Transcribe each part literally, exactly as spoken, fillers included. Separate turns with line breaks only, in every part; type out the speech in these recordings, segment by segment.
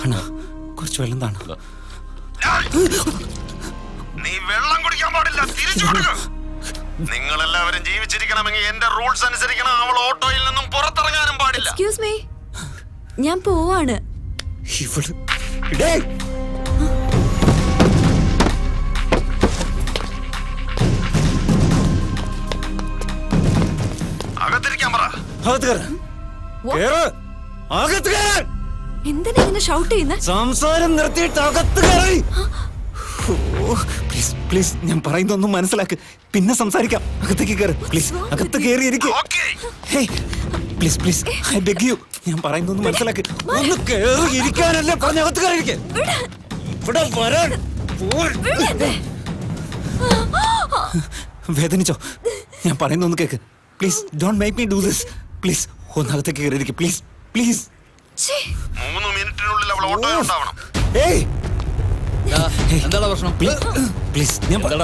കുറച്ച് വെള്ളം താണ.
നീ വെള്ളം കുടിക്കാൻ പാടില്ല, തിരിച്ചു കൊടുക്കുക. നിങ്ങളെല്ലാവരും ജീവിച്ചിരിക്കണമെങ്കിൽ എന്റെ റൂൾസ് അനുസരിക്കണം. അവൾ ഓട്ടോയിൽ നിന്നും പുറത്തിറങ്ങാനും പാടില്ല.
എക്സ്ക്യൂസ് മീ, ഞാൻ പോവാണ്.
അകത്തിരിക്കാൻ പറ.
എന്തിനാ ഇങ്ങനെ ഷൗട്ട് ചെയ്യുന്നത്?
സംസാരം നിർത്തിയിട്ട് അകത്ത് കയറി. പ്ലീസ് പ്ലീസ്, ഞാൻ പറയുന്നൊന്നും മനസ്സിലാക്ക്, പിന്നെ സംസാരിക്കാം. അകത്തേക്ക് കയറി പ്ലീസ്. അകത്ത് കയറി ഇരിക്കും. Please please, I beg you. ഞാൻ പറയുന്നൊന്നും മനസ്സിലാക്ക്. ഒന്ന് കയറി ഇരിക്കാനല്ലേ പറഞ്ഞ, അകത്ത് കയറി ഇരിക്കാൻ. ഇവിടെ വരാൻ. വേദനിച്ചോ? ഞാൻ പറയുന്നൊന്ന് കേക്ക്. Please don't make me do this. Please ഒന്ന് അകത്തേക്ക് കയറി ഇരിക്കും. Please please.
മൂന്ന് മിനിറ്റിനുള്ളിൽ അവൾ ഓട്ടോയിൽ ഉണ്ടാവണം.
ഏയ്,
എന്താണ് പ്രശ്നം?
പ്ലീസ് ഞാൻ പറയടാ.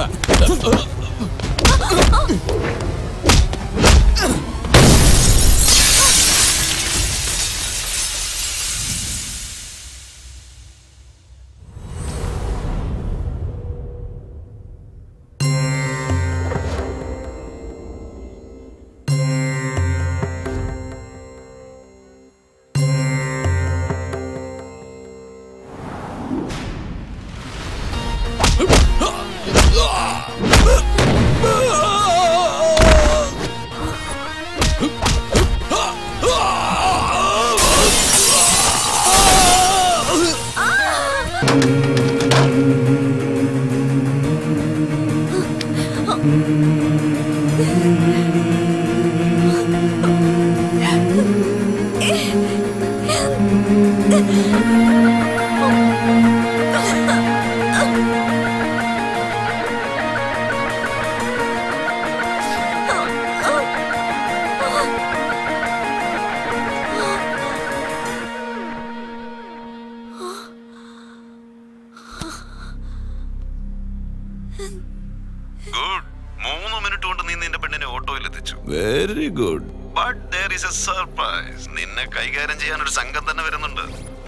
മൂന്ന് മിനിറ്റ് കൊണ്ട് നീ നിന്റെ പെണ്ണിനെ ഓട്ടോയിൽ എത്തിച്ചു.
Very good.
But there is a surprise. നിന്നെ കൈകാര്യം ചെയ്യാൻ ഒരു സംഘം തന്നെ വരുന്നുണ്ട്.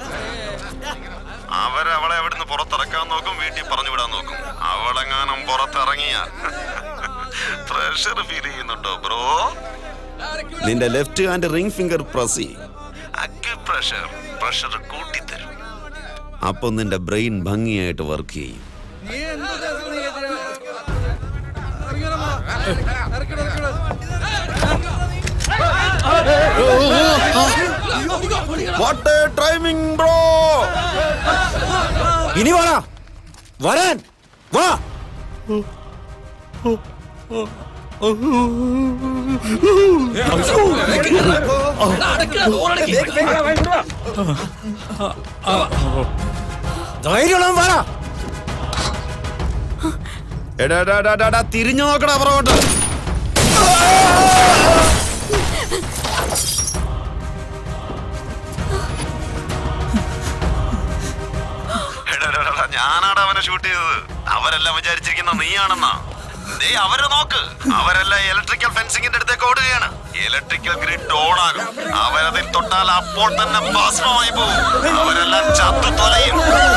അവരവളെ അവിടുന്ന് പുറത്തിറക്കാൻ നോക്കും, വീട്ടിൽ പറഞ്ഞു വിടാൻ നോക്കും. അവളെങ്ങാനും പുറത്തിറങ്ങിയാൽ പ്രഷർ ഫീൽ ചെയ്യുന്നുണ്ടോ ബ്രോ?
നിന്റെ left hand ring finger press ചെയ്യും.
അക്യുപ്രഷർ പ്രഷർ കൂട്ടിത്തരും.
അപ്പൊ നിന്റെ ബ്രെയിൻ ഭംഗിയായിട്ട് വർക്ക് ചെയ്യും.
What a timing, bro!
ഇനി വാ, വരാൻ വാ. ധൈര്യം വാ.
എടാ തിരിഞ്ഞു നോക്കടാ പുറകോട്ട്.
ഞാനാണ് അവനെ ഷൂട്ട് ചെയ്തത്. അവരെല്ലാം വിചാരിച്ചിരിക്കുന്ന നീയാണെന്നാ. ദേ അവരെ നോക്ക്, അവരെല്ലാം ഇലക്ട്രിക്കൽ ഫെൻസിങ്ങിന്റെ അടുത്തേക്ക് ഓടുകയാണ്. ഇലക്ട്രിക്കൽ ഗ്രിഡ് ഓൺ ആകും. അവരതിൽ തൊട്ടാൽ അപ്പോൾ തന്നെ ഭസ്മമായി പോകും. അവരെല്ലാം ചത്തു തൊലയും.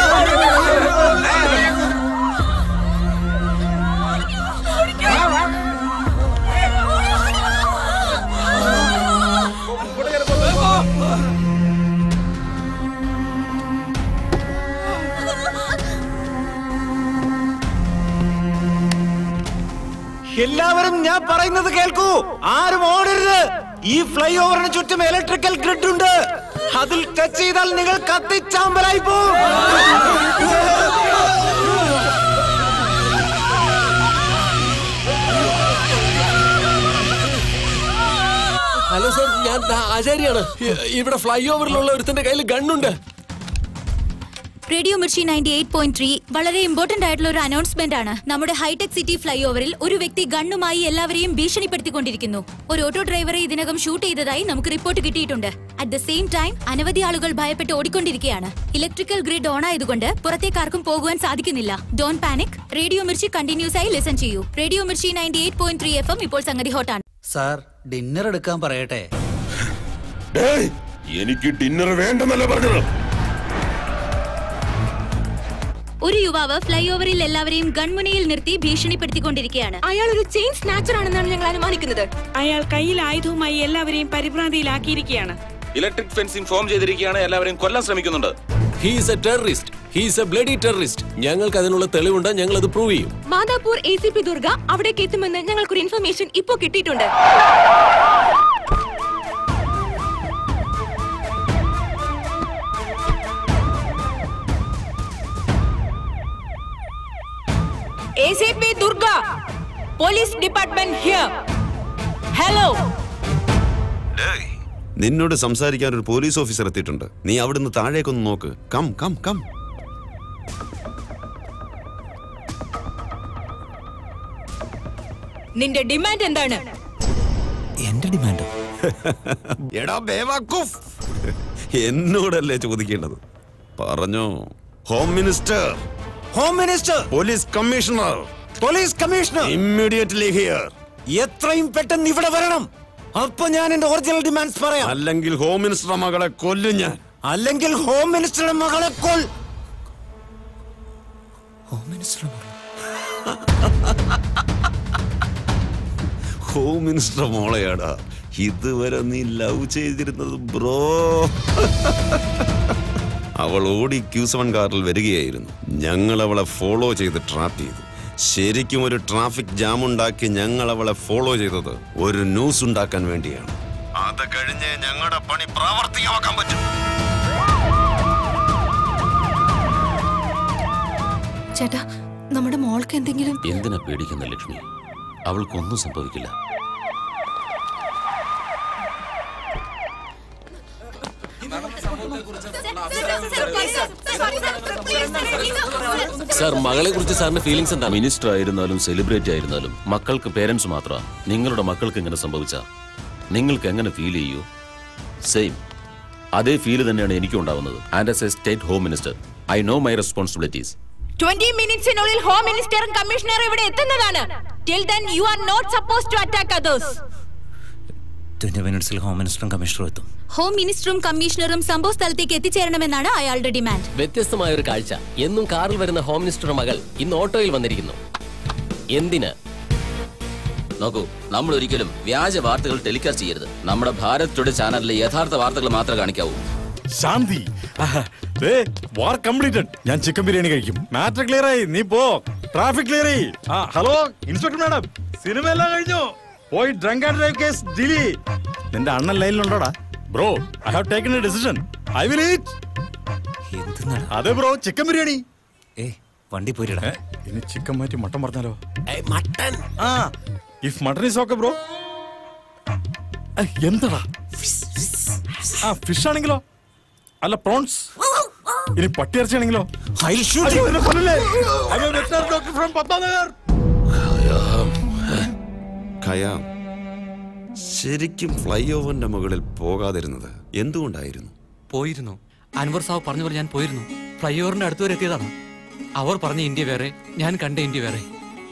എല്ലാവരും ഞാൻ പറയുന്നത് കേൾക്കൂ. ആരും ഓടരുത്. ഈ ഫ്ലൈ ഓവറിന് ചുറ്റും ഇലക്ട്രിക്കൽ ഗ്രിഡ് ഉണ്ട്. അതിൽ ടച്ച് ചെയ്താൽ നിങ്ങൾ കത്തിച്ചാമ്പലായി പോകും.
ഹലോ സർ, ഞാൻ ആചാര്യാണ്. ഇവിടെ ഫ്ലൈ ഓവറിലുള്ള ഒരുത്തന്റെ കയ്യിൽ ഗണ്ണുണ്ട്.
Radio Mirchi ninety eight point three വളരെ ഇമ്പോർട്ടന്റ് ആയിട്ടുള്ള ഒരു അനൗൺസ്മെന്റ് ആണ്. നമ്മുടെ ഹൈടെക് സിറ്റി ഫ്ലൈ ഓവറിൽ ഒരു വ്യക്തി ഗണ്ണുമായി എല്ലാവരെയും ഭീഷണിപ്പെടുത്തിക്കൊണ്ടിരിക്കുന്നു. ഒരു ഓട്ടോ ഡ്രൈവറെ ഇതിനകം ഷൂട്ട് ചെയ്തതായി നമുക്ക് റിപ്പോർട്ട് കിട്ടിയിട്ടുണ്ട്. അറ്റ് ദ സെയിം ടൈം അനവധി ആളുകൾ ഭയപ്പെട്ട് ഓടിക്കൊണ്ടിരിക്കുകയാണ്. ഇലക്ട്രിക്കൽ ഗ്രിഡ് ഓൺ ആയതുകൊണ്ട് പുറത്തേക്കാർക്കും പോകുവാൻ സാധിക്കുന്നില്ല. Don't panic. Radio Mirchi continuous ആയി ലിസൺ ചെയ്യൂ. Radio Mirchi ninety eight point three F M ഇപ്പോൾ സംഗതി ഹോട്ടാണ്.
സാർ, ഡിന്നർ എടുക്കാൻ പറയട്ടെ?
എനിക്ക് ഡിന്നർ വേണ്ടെന്നല്ല പറഞ്ഞത്.
ഒരു യുവാവ് ഫ്ലൈ ഓവറിൽ എല്ലാവരെയും ഗൺമുനയിൽ നിർത്തി ഭീഷണിപ്പെടുത്തിക്കൊണ്ടിരിക്കുകയാണ്.
അയാൾ ഒരു ചെയിൻ സ്നാച്ചർ ആണെന്നാണ് ഞങ്ങൾ അനുമാനിക്കുന്നത്.
അയാൾ കയ്യിൽ ആയുധവുമായി എല്ലാവരെയും പരിഭ്രാന്തിയിലാക്കിയിരിക്കുകയാണ്.
ഇലക്ട്രിക് ഫെൻസിംഗ് ഫോം ചെയ്തിരിക്കുകയാണ്. എല്ലാവരെയും കൊല്ലാൻ ശ്രമിക്കുന്നുണ്ട്.
He's a terrorist. He's a bloody terrorist. ഞങ്ങൾക്ക് അതിനുള്ള തെളിവുണ്ട്. ഞങ്ങൾ അത് പ്രൂവ് ചെയ്യും.
Madhapur A C P Durga അവിടേക്ക് എത്തുമെന്ന് ഞങ്ങൾക്കൊരു ഇൻഫർമേഷൻ ഇപ്പോ കിട്ടിയിട്ടുണ്ട്.
A C P Durga, Police Department here. Hello.
നിന്നോട് സംസാരിക്കാൻ ഒരു പോലീസ് ഓഫീസർ എത്തിയിട്ടുണ്ട്. നീ അവിടുന്ന് താഴേക്കൊന്ന് നോക്ക്. Come come come.
നിന്റെ ഡിമാൻഡ് എന്താണ്?
എന്റെ ഡിമാൻഡ്?
എടാ ബേവഖൂഫ്, എന്നോടല്ലേ ചോദിക്കേണ്ടത്? പറഞ്ഞോ. Home minister,
home minister,
police commissioner,
police commissioner,
immediately here.
എത്രയും പെട്ടെന്ന് ഇവിടെ വരണം. അപ്പൊ ഞാൻ എന്റെ ഒറിജിനൽ ഡിമാൻഡ്സ് പറയാം.
അല്ലെങ്കിൽ ഹോം മിനിസ്റ്ററുടെ മകളെ കൊല്ലും ഞാൻ.
അല്ലെങ്കിൽ ഹോം മിനിസ്റ്ററുടെ മകളെ കൊൽ ഹോം മിനിസ്റ്ററുടെ മകളെ
ഹോം മിനിസ്റ്റർ മോളെയാടാ ഇതുവരെ നീ ലവ് ചെയ്തിരുന്നത് ബ്രോ. അവൾ ഓടി ക്യൂ സെവൻ കാറിൽ വരികയായിരുന്നു. ഞങ്ങൾ അവളെ ഫോളോ ചെയ്ത് ട്രാപ്പ് ചെയ്തു. ശരിക്കും ഒരു ട്രാഫിക് ജാം ഉണ്ടാക്കി ഞങ്ങൾ അവളെ ഫോളോ ചെയ്തത് ഒരു ന്യൂസ് ഉണ്ടാക്കാൻ വേണ്ടിയാണ്. അത് കഴിഞ്ഞ് ഞങ്ങളുടെ പണി പ്രാവർത്തികമാക്കാൻ പറ്റും.
ചേട്ടാ, നമ്മുടെ മോൾക്ക് എന്തെങ്കിലും?
എന്തിനാ പേടിക്കുന്ന ലക്ഷ്മി? അവൾക്കൊന്നും സംഭവിക്കില്ല.
സാർ, മകളെ കുറിച്ച് സാറിന്റെ ഫീലിംഗ്സ് എന്താ?
മിനിസ്റ്റർ ആയിരുന്നാലും സെലിബ്രിറ്റി ആയിരുന്നാലും മക്കൾക്ക് പേരൻസ് മാത്രമാണ്. നിങ്ങളുടെ മക്കൾക്ക് ഇങ്ങനെ സംഭവിച്ച നിങ്ങൾക്ക് എങ്ങനെ ഫീൽ ചെയ്യൂ? സെയിം അതേ ഫീല് തന്നെയാണ് എനിക്കും ഉണ്ടാവുന്നത്. And as a state home minister I know my responsibilities.
Twenty മിനിറ്റ്സിനുള്ളിൽ ഹോം മിനിസ്റ്ററും കമ്മീഷണറും ഇവിടെ എത്തുന്നതാണ്. Till then you are not suppose to attack others.
Twenty മിനിറ്റ്സിൽ ഹോം മിനിസ്റ്ററും കമ്മീഷണറും എത്തും.
ഹോം മിനിസ്റ്ററും കമ്മീഷണറും സംഭവ സ്ഥലത്തേക്ക് എത്തിച്ചേരണമെന്നാണ് അയാളുടെ ഡിമാൻഡ്.
വ്യത്യസ്തമായ ഒരു കാഴ്ച. എന്നും കാറിൽ വരുന്ന ഹോം മിനിസ്റ്ററുടെ മകൾ ഇന്ന് ഓട്ടോയിൽ വന്നിരിക്കുന്നു. എന്തിന്?
നോക്കൂ, നമ്മൾ ഒരിക്കലും വ്യാജ വാർത്തകൾ ടെലികാസ്റ്റ് ചെയ്യരുത്. നമ്മുടെ ഭാരത് ടുഡേ ചാനലിലെ യഥാർത്ഥ വാർത്തകൾ മാത്രമേ കാണിക്കാവൂ.
Shanti, war completed. ഞാൻ ചിക്കൻ ബിരിയാണി കഴിക്കും. മാറ്റർ ക്ലിയർ ആയി. നീ പോ. ട്രാഫിക് ക്ലിയർ ആയി. ഹലോ ഇൻസ്പെക്ടർ മാഡം, സിനിമ എല്ലാം കഴിഞ്ഞു. പോയി ഡ്രങ്ക് ആൻഡ് ഡ്രൈവ് കേസ് ഡിലി. നിന്റെ അണ്ണൻ ലൈനിലുണ്ടോടാ? Bro, I have taken a decision. I will eat. അതെ ബ്രോ, ചിക്കൻ ബിരിയാണി.
ഏ വണ്ടി പോയിടാ.
ഇനി ചിക്കൻ മാറ്റി മട്ടൻ പറഞ്ഞാലോ?
മട്ടൻ.
ആ, if mutton is okay bro. എന്താടാ? ആ, ഫിഷ് ആണെങ്കിലോ? അല്ല, പ്രോൺസ്. ഇനി പട്ടിയിറച്ചി ആണെങ്കിലോ?
ഖയാം, ശരിക്കും ഫ്ലൈ ഓവറിന്റെ മുകളിൽ പോകാതിരുന്നത് എന്തുകൊണ്ടായിരുന്നു?
പോയിരുന്നു. അൻവർ സാബ് പറഞ്ഞു പോലെ ഞാൻ പോയിരുന്നു. ഫ്ലൈ ഓവറിന്റെ അടുത്ത് വരെ എത്തിയതാണ്. അവർ പറഞ്ഞ ഇന്ത്യ വേറെ, ഞാൻ കണ്ട ഇന്ത്യ വേറെ.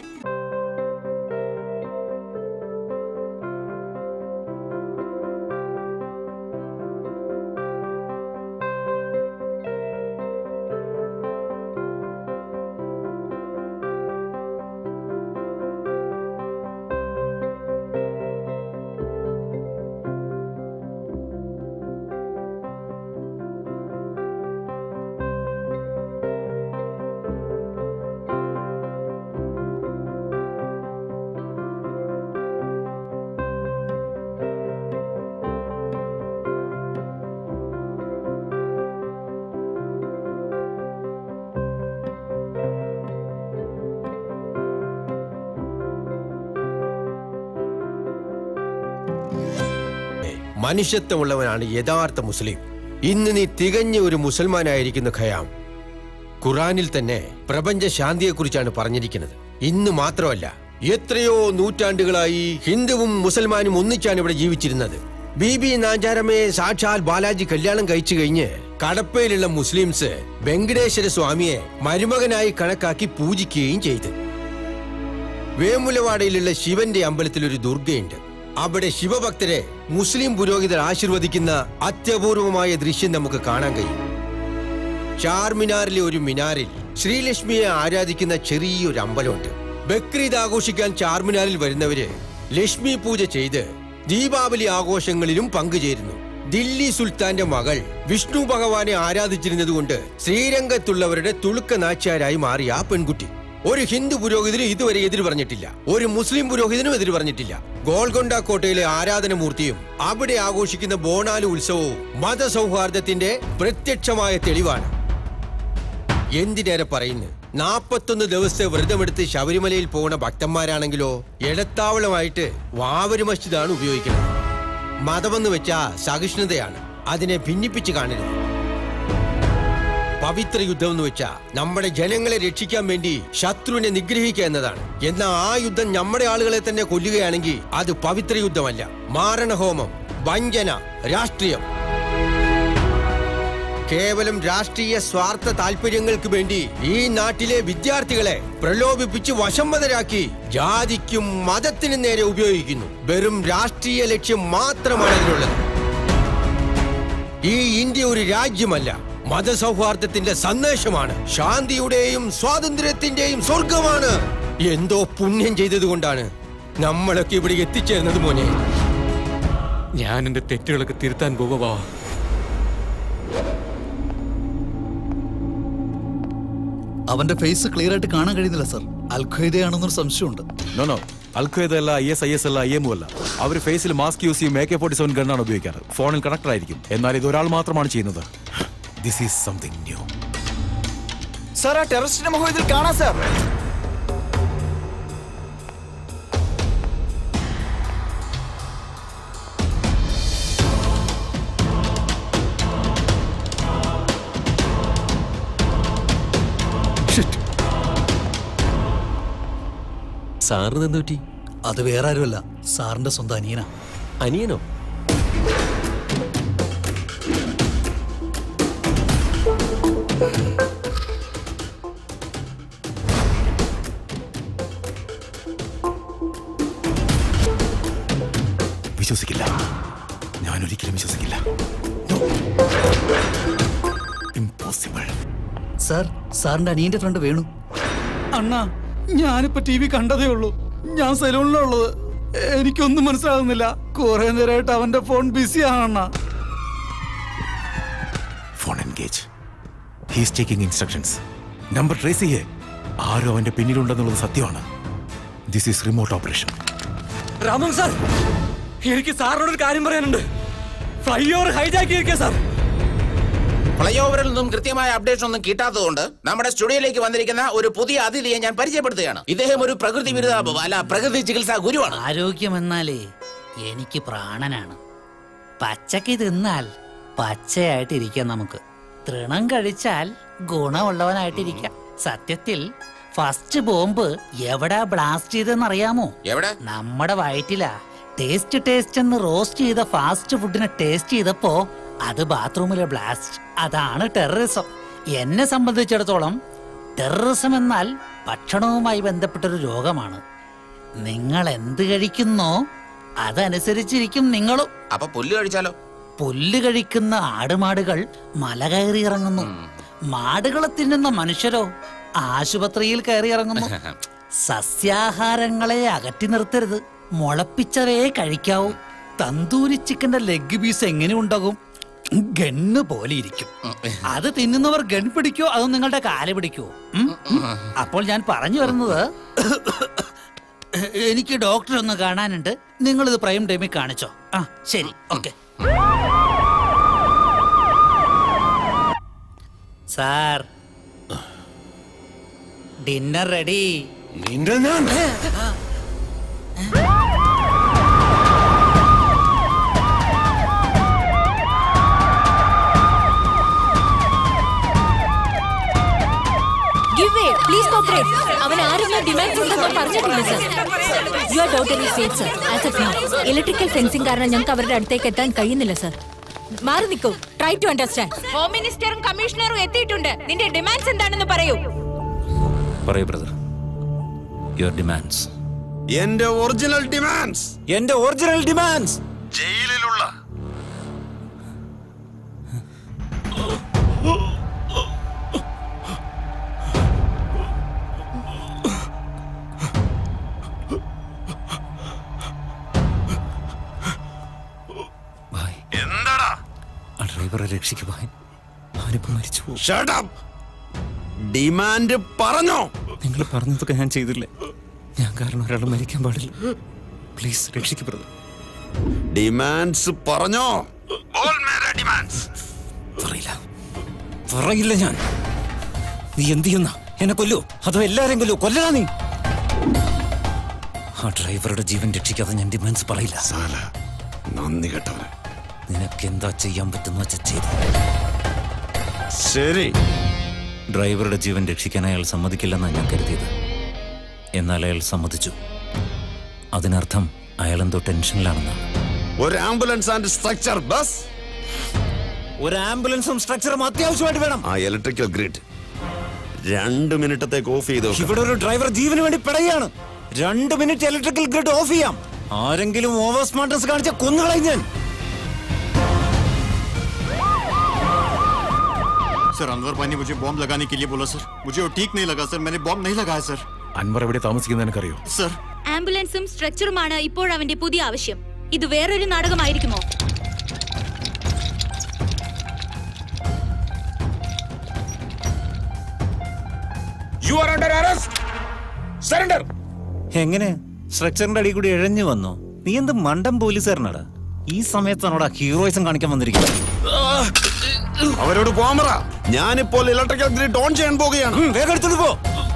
മനുഷ്യത്വമുള്ളവനാണ് യഥാർത്ഥ മുസ്ലിം. ഇന്ന് നീ തികഞ്ഞ ഒരു മുസൽമാനായിരിക്കുന്നു ഖയാം. ഖുറാനിൽ തന്നെ പ്രപഞ്ച ശാന്തിയെക്കുറിച്ചാണ് പറഞ്ഞിരിക്കുന്നത്. ഇന്ന് മാത്രമല്ല, എത്രയോ നൂറ്റാണ്ടുകളായി ഹിന്ദുവും മുസൽമാനും ഒന്നിച്ചാണ് ഇവിടെ ജീവിച്ചിരുന്നത്. ബീബി നാഞ്ചാരമ്മയെ സാക്ഷാൽ ബാലാജി കല്യാണം കഴിച്ചു കഴിഞ്ഞ് കടപ്പയിലുള്ള മുസ്ലിംസ് വെങ്കടേശ്വര സ്വാമിയെ മരുമകനായി കണക്കാക്കി പൂജിക്കുകയും ചെയ്തു. വേമുലവാടയിലുള്ള ശിവന്റെ അമ്പലത്തിൽ ഒരു ദുർഗയുണ്ട്. അവിടെ ശിവഭക്തരെ മുസ്ലിം പുരോഹിതർ ആശീർവദിക്കുന്ന അത്യപൂർവമായ ദൃശ്യം നമുക്ക് കാണാൻ കഴിയും. ചാർമിനാറിലെ ഒരു മിനാറിൽ ശ്രീലക്ഷ്മിയെ ആരാധിക്കുന്ന ചെറിയൊരു അമ്പലമുണ്ട്. ബക്രീദ് ആഘോഷിക്കാൻ ചാർമിനാറിൽ വരുന്നവര് ലക്ഷ്മി പൂജ ചെയ്ത് ദീപാവലി ആഘോഷങ്ങളിലും പങ്കുചേരുന്നു. ദില്ലി സുൽത്താന്റെ മകൾ വിഷ്ണു ഭഗവാനെ ആരാധിച്ചിരുന്നതുകൊണ്ട് ശ്രീരംഗത്തുള്ളവരുടെ തുളുക്ക നാച്ചാരായി മാറിയ ആ പെൺകുട്ടി ഒരു ഹിന്ദു പുരോഹിതനും ഇതുവരെ എതിര് പറഞ്ഞിട്ടില്ല, ഒരു മുസ്ലിം പുരോഹിതനും എതിര് പറഞ്ഞിട്ടില്ല. ഗോൾക്കൊണ്ട കോട്ടയിലെ ആരാധനമൂർത്തിയും അവിടെ ആഘോഷിക്കുന്ന ബോണാലു ഉത്സവവും മതസൗഹാർദ്ദത്തിന്റെ പ്രത്യക്ഷമായ തെളിവാണ്. എന്തിനേറെ പറയുന്നു, നാപ്പത്തൊന്ന് ദിവസത്തെ വ്രതമെടുത്ത് ശബരിമലയിൽ പോകുന്ന ഭക്തന്മാരാണെങ്കിലോ ഇടത്താവളമായിട്ട് വാവര് മസ്ജിദാണ് ഉപയോഗിക്കുന്നത്. മതമെന്ന് വെച്ചാ സഹിഷ്ണുതയാണ്, അതിനെ ഭിന്നിപ്പിച്ച് കാണരുത്. പവിത്ര യുദ്ധം എന്ന് വെച്ചാ നമ്മുടെ ജനങ്ങളെ രക്ഷിക്കാൻ വേണ്ടി ശത്രുവിനെ നിഗ്രഹിക്കുക എന്നതാണ്. എന്നാൽ ആ യുദ്ധം നമ്മുടെ ആളുകളെ തന്നെ കൊല്ലുകയാണെങ്കിൽ അത് പവിത്ര യുദ്ധമല്ല, മാരണഹോമം, വഞ്ചന, രാഷ്ട്രീയം. കേവലം രാഷ്ട്രീയ സ്വാർത്ഥ താല്പര്യങ്ങൾക്ക് വേണ്ടി ഈ നാട്ടിലെ വിദ്യാർത്ഥികളെ പ്രലോഭിപ്പിച്ച് വശംവദരാക്കി ജാതിക്കും മതത്തിനും നേരെ ഉപയോഗിക്കുന്നു. വെറും രാഷ്ട്രീയ ലക്ഷ്യം മാത്രമാണ് അതിനുള്ളത്. ഈ ഇന്ത്യ ഒരു രാജ്യമല്ല, മതസൗഹാർദ്ദത്തിന്റെ സന്ദേശമാണ്, ശാന്തിയുടെയും സ്വാതന്ത്ര്യത്തിന്റെയും സ്വർഗമാണ്. എന്തോ പുണ്യം ചെയ്തതുകൊണ്ടാണ് നമ്മളൊക്കെ ഇവിടെ എത്തിച്ചേർന്നത് മോനെ.
ഞാൻ എന്റെ തെറ്റുകളൊക്കെ തിരുത്താൻ പോവാ.
അവന്റെ ഫേസ് ക്ലിയർ ആയിട്ട് കാണാൻ കഴിയുന്നില്ല സർ. അൽഖ്വയ്ദയാണെന്നൊരു സംശയമുണ്ട്.
നോ നോ അൽഖ്വയ്ദ അല്ല, ഐ എസ് ഐ എസ് അല്ല, ഐ എം അല്ല. അവർ ഫേസിൽ മാസ്ക് യൂസ് ചെയ്യും, എ കെ ഫോർട്ടി സെവൻ ഗണ്ണാണ് ഉപയോഗിക്കാറ്. ഫോണിൽ കണക്ടർ ആയിരിക്കും, എന്നാൽ ഇത് ഒരാൾ മാത്രമാണ് ചെയ്യുന്നത്. This is something new.
Sir ആ ടെററിസ്റ്റിന്റെ മുഖം ഇതിൽ കാണാം സാർ.
സാറിന് എന്ത് പറ്റി?
അത് വേറെ ആരുമല്ല, സാറിന്റെ സ്വന്തം അനിയനാ.
അനിയനോ?
വിശ്വസിക്കില്ല, ഞാൻ ഒരിക്കലും വിശ്വസിക്കില്ല. ഇംപോസിബിൾ.
സാർ, സാറിന്റെ അനിയന്റെ ഫ്രണ്ട് വേണു. അണ്ണാ, ഞാനിപ്പോ ടി വി കണ്ടതേ ഉള്ളൂ. ഞാൻ സലൂണിലുള്ളത്, എനിക്കൊന്നും മനസ്സിലാകുന്നില്ല. കുറെ നേരമായിട്ട് അവന്റെ ഫോൺ ബിസി ആണ്.
Phone engage. He's taking instructions. Number trace ചെയ്യേ. ആരോ അവന്റെ പിന്നിലുണ്ടെന്നുള്ളത് സത്യമാണ്. This is remote operation.
Raman sir, എനിക്ക് സാറിനോട് ഒരു കാര്യം പറയാനുണ്ട്. ഫ്ലൈ ഓവർ ഹൈജാക്ക് ചെയ്തിരിക്കുക സാർ.
ഫ്ലൈ ഓവറിൽ നിന്നും കൃത്യമായ അപ്ഡേഷൻ ഒന്നും കിട്ടാത്തതുകൊണ്ട് നമ്മുടെ സ്റ്റുഡിയോയിലേക്ക് വന്നിരിക്കുന്ന ഒരു പുതിയ അതിഥിയെ ഞാൻ പരിചയപ്പെടുത്തുകയാണ്. ഇദ്ദേഹം ഒരു പ്രകൃതി വിരുദ്ധ അല്ല പ്രകൃതി ചികിത്സാ ഗുരുവാണ്.
ആരോഗ്യമെന്നാലേ എനിക്ക് പ്രാണനാണ്. പച്ചക്ക് തിന്നാൽ പച്ചയായിട്ടിരിക്കാം, നമുക്ക് തൃണം കഴിച്ചാൽ ഗുണമുള്ളവനായിട്ടിരിക്കാം. സത്യത്തിൽ ഫസ്റ്റ് ബോംബ് എവിടാ ബ്ലാസ്റ്റ് ചെയ്തെന്നറിയാമോ?
എവിടെ?
നമ്മുടെ വയറ്റിലാ. ടേസ്റ്റ് ടേസ്റ്റ് എന്ന് റോസ്റ്റ് ചെയ്ത ഫാസ്റ്റ് ഫുഡിനെ ടേസ്റ്റ് ചെയ്തപ്പോ അത് ബാത്റൂമിലെ ബ്ലാസ്റ്റ്. അതാണ് ടെററിസം. എന്നെ സംബന്ധിച്ചിടത്തോളം ടെററിസം എന്നാൽ ഭക്ഷണവുമായി ബന്ധപ്പെട്ടൊരു രോഗമാണ്. നിങ്ങൾ എന്ത് കഴിക്കുന്നോ അതനുസരിച്ചിരിക്കും നിങ്ങളും.
അപ്പൊ പുല്ല് കഴിച്ചാലോ?
പുല്ല് കഴിക്കുന്ന ആടുമാടുകൾ മല കയറി ഇറങ്ങുന്നു. മാടുകളെ തിന്നുന്ന മനുഷ്യരോ ആശുപത്രിയിൽ കയറി ഇറങ്ങുന്നു. സസ്യാഹാരങ്ങളെ അകറ്റി നിർത്തരുത്, മുളപ്പിച്ചവയെ കഴിക്കാവൂ. തന്തൂരി ചിക്കന്റെ ലെഗ് പീസ് എങ്ങനെ ഉണ്ടാകും? ഗണ്ണ് പോലെ ഇരിക്കും. അത് തിന്നുന്നവർ ഗൺ പിടിക്കോ അതോ നിങ്ങളുടെ കാല് പിടിക്കോ? അപ്പോൾ ഞാൻ പറഞ്ഞു വരുന്നത്, എനിക്ക് ഡോക്ടറെ ഒന്ന് കാണാനുണ്ട്. നിങ്ങളിത് പ്രൈം ടൈമിൽ കാണിച്ചോ? ആ ശരി, ഓക്കെ. Sir, dinner ready.
അവൻ ആരെങ്കിലും ഡിമാൻഡ്സ് ഉണ്ടെന്ന് പറഞ്ഞിട്ടില്ല sir. Your daughter is safe sir. As of now electrical fencing കാരണം ഞങ്ങൾക്ക് അവരുടെ അടുത്തേക്ക് എത്താൻ കഴിയുന്നില്ല സർ. മാറി നിൽക്കൂ. Try to understand.
ഹോം മിനിസ്റ്ററും കമ്മീഷണറും എത്തിയിട്ടുണ്ട്. നിന്റെ ഡിമാൻഡ്സ് എന്താണെന്ന് പറയൂ.
പറയൂ ബ്രദർ. Your demands.
എന്റെ ഒറിജിനൽ ഡിമാൻഡ്സ്.
എന്റെ ഒറിജിനൽ ഡിമാൻഡ്സ്.
ജയിലിലുള്ള
രക്ഷിക്ക് പോയി. അവനിപ്പോ മരിച്ചു പോകും.
ഡിമാൻഡ് പറഞ്ഞോ?
നിങ്ങൾ പറഞ്ഞതൊക്കെ ഞാൻ ചെയ്തില്ലേ? ഞാൻ കാരണം ഒരാൾ മരിക്കാൻ പാടില്ല. Please രക്ഷിക്ക് brother.
ഡിമാൻഡ്സ് പറഞ്ഞോ?
പറയില്ല പറയില്ല ഞാൻ. നീ എന്ത് ചെയ്യുന്ന? എന്നെ കൊല്ലൂ അതോ എല്ലാരെയും കൊല്ലൂ? കൊല്ലടാ നീ. ആ ഡ്രൈവറുടെ ജീവൻ രക്ഷിക്കാതെ ഞാൻ ഡിമാൻഡ്സ് പറയില്ല.
നന്ദി കേട്ടവനെ.
നിനക്ക് എന്താ ചെയ്യാൻ പറ്റുന്ന വെച്ചാ ചെയ്തു.
ശരി.
ഡ്രൈവറുടെ ജീവൻ രക്ഷിക്കാൻ അയാൾ സമ്മതിക്കില്ലെന്നാണ് ഞാൻ കരുതിയത്. എന്നാൽ അയാൾ സമ്മതിച്ചു. അതിനർത്ഥം അയാൾ എന്തോ ടെൻഷനിലാണെന്നാണ്.
ഒരു ആംബുലൻസ് ആൻഡ് സ്ട്രക്ചർ ബസ്.
ഒരു ആംബുലൻസും സ്ട്രക്ചറും അത്യാവശ്യമായിട്ട് വേണം.
ആ ഇലക്ട്രിക്കൽ ഗ്രിഡ് രണ്ട് മിനിറ്റത്തേക്ക് ഓഫ് ചെയ്തു.
ഇവിടെ ഒരു ഡ്രൈവർ ജീവന് വേണ്ടി പിടയാണ്. രണ്ട് മിനിറ്റ് ഇലക്ട്രിക്കൽ ഗ്രിഡ് ഓഫ് ചെയ്യാം. ആരെങ്കിലും ഓവർ സ്മാർട്ട്നെസ് കാണിച്ച കൊന്നുകളയും ഞാൻ.
सर अनवर भाई ने मुझे बॉम्ब लगाने के लिए बोला सर. मुझे वो ठीक नहीं लगा सर. मैंने बॉम्ब नहीं लगाया सर.
അൻവർ എവിടെ താമസിക്കുന്നത് എനിക്കറിയോ?
സർ,
ആംബുലൻസും സ്ട്രക്ചറുമാണ് ഇപ്പോൾ അവന്റെ പുതിയ ആവശ്യം. ഇത് വേറൊരു നാടകമായിരിക്കുമോ?
You are under arrest. Surrender.
എങ്ങനെ സ്ട്രക്ചറിന്റെ അടി കൂടി ഇഴഞ്ഞു വന്നോ? നീ എന്ത് മണ്ടം പോലീസുകാരനാടാ? ഈ സമയത്താണോടാ ഹീറോയിസം കാണിക്കാൻ വന്നിരിക്കുന്നത്?
അവരോട് പോകാൻ പറ. ഞാനിപ്പോൾ ഇലക്ട്രിക്കൽ ഗ്രിഡ് ഓൺ ചെയ്യാൻ പോകുകയാണ്.
വേഗം എടുത്തോണ്ട് പോ.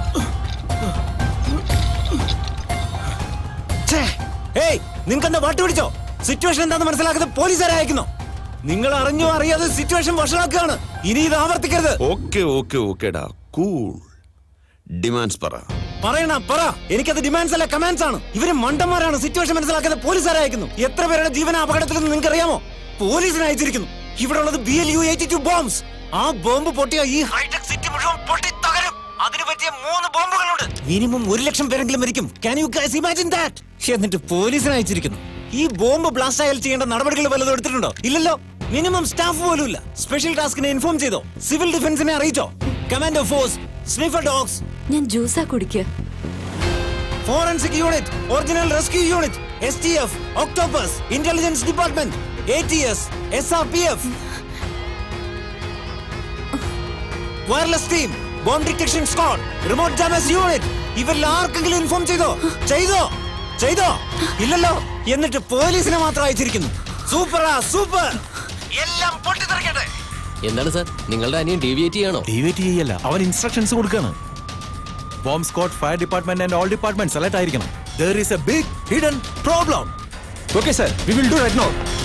നിങ്ങൾക്ക് എന്താ പാട്ട് പിടിച്ചോ? സിറ്റുവേഷൻ എന്താണെന്ന് മനസ്സിലാക്കുന്നത് പോലീസുകാരെ അയക്കുന്നു. നിങ്ങൾ അറിഞ്ഞോ അറിയാതെ സിറ്റുവേഷൻ വഷളാക്കുകയാണ്. ഇനി ഇത് ആവർത്തിക്കരുത്.
ഓക്കെ ഓക്കെ ഓക്കേടാ, കൂൾ. ഡിമാൻഡ്സ് പറ.
പറയണ പറ. എനിക്കത് ഡിമാൻഡ്സ് അല്ല, കമാൻഡ്സ് ആണ്. ഇവര് മണ്ടന്മാരാണ്. സിറ്റുവേഷൻ മനസ്സിലാക്കാതെ പോലീസുകാരെ അയക്കുന്നു. എത്ര പേരുടെ ജീവന അപകടത്തിലെന്ന് നിങ്ങൾക്ക് അറിയാമോ? പോലീസിനെ അയച്ചിരിക്കുന്നു. ഇവിടെ ഉള്ളത് B L U eighty two bombs. ആ ബോംബ് പൊട്ടിയ ഈ ഹൈടെക് സിറ്റി മുഴുവൻ പൊട്ടി തകരും. അതിന് പറ്റിയ മൂന്ന് ബോംബുകളുണ്ട്. മിനിമം ഒരു ലക്ഷം പേരെങ്കിലും മരിക്കും. Can you guys imagine that? എന്നിട്ട് പോലീസിനെ അയച്ചിരിക്കുന്നു. ഈ ബോംബ് ബ്ലാസ്റ്റ് ആയാൽ ചെയ്യേണ്ട നടപടികൾ വല്ലതും എടുത്തിട്ടുണ്ടോ? ഇല്ലല്ലോ. മിനിമം സ്റ്റാഫ് പോലും ഇല്ല. സ്പെഷ്യൽ ടാസ്കിനെ ഇൻഫോം ചെയ്തോ? സിവിൽ ഡിഫൻസിനെ അറിയിച്ചോ? Commando force, sniffer dogs.
ഞാൻ ജ്യൂസാ കുടിക്കുക.
Forensic unit, original rescue unit, S T F, octopus, intelligence department, A T S, S R P F, wireless team, bomb detection squad, remote damage unit. ഇവരിൽ ആർക്കെങ്കിലും inform ചെയ്തോ? ചെയ്തോ ചെയ്തോ ഇല്ലല്ലോ. എന്നിട്ട് പോലീസിനെ മാത്രം അയച്ചിരിക്കുന്നു. സൂപ്പറാ സൂപ്പർ. എല്ലാം പൊട്ടിത്തെറിക്കട്ടെ.
എന്താണ് സാർ, നിങ്ങളുടെ അനിയൻ ഡീവിയേറ്റ് ചെയ്യണോ?
ഡീവിയേറ്റ് ചെയ്യല്ല, അവൻ ഇൻസ്ട്രക്ഷൻസ് കൊടുക്കാണ്. Bomb squad, fire department and all departments alert ആയിരിക്കണം. There is a big hidden problem. Okay sir, we will do right now.